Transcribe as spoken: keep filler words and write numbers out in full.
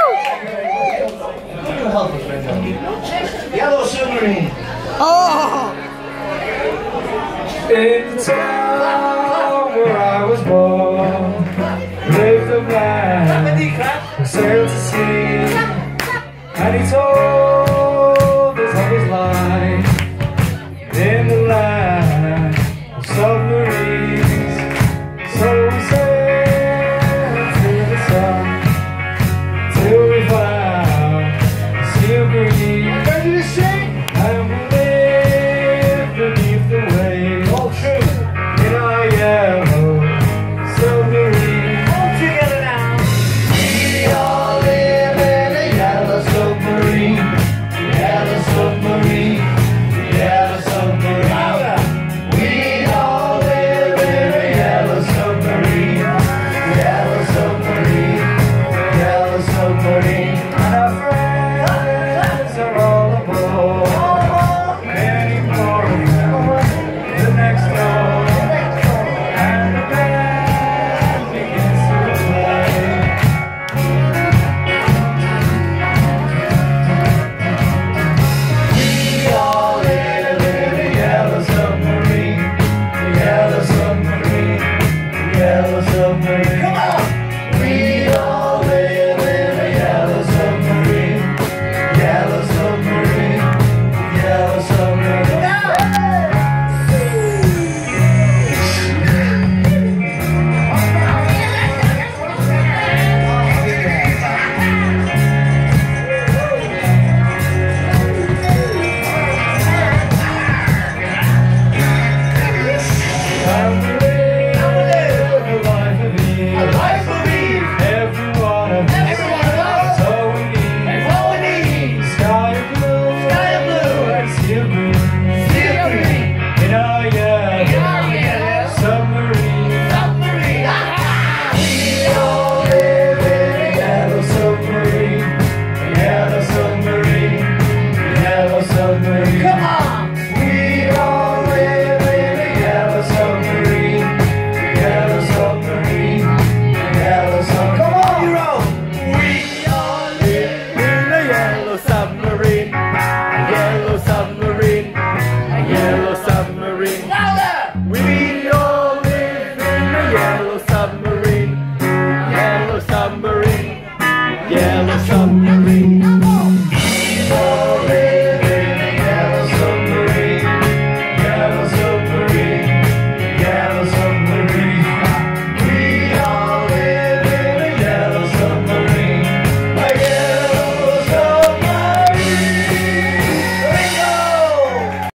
Yellow Submarine. Oh! In the town where I was born, lived a man who sailed to sea, and he told us of his life in the land of submarines. So we sailed to the sun till we found the sea of green, and we lived beneath the waves in our yellow submarine. All together now. We all live in a yellow submarine. Yellow submarine. Yellow submarine. We all live in a yellow submarine. Yellow submarine. Yellow submarine. And our friends are all aboard. Many more of them, the next door. And the band begins to play. We all live in a yellow submarine. Yellow submarine. Yellow submarine. Come on! We all live in a yellow submarine. Yellow submarine. Yellow submarine. And we live a life of ease. A life of ease. Every one of us. Every one of us. That's all we need. That's all we need. Sky of blue. Sky of blue. And sea of green. Sea of green. In our yellow Our yellow submarine. submarine. We all live in a yellow submarine. Yellow submarine. Yellow submarine. Come on. We all live in a yellow submarine. Yellow submarine. Yellow submarine. Come on, hero. We all live In a yellow submarine. A yellow submarine. A yellow submarine. louder. We all live in a yellow submarine. Yellow submarine. Yellow submarine.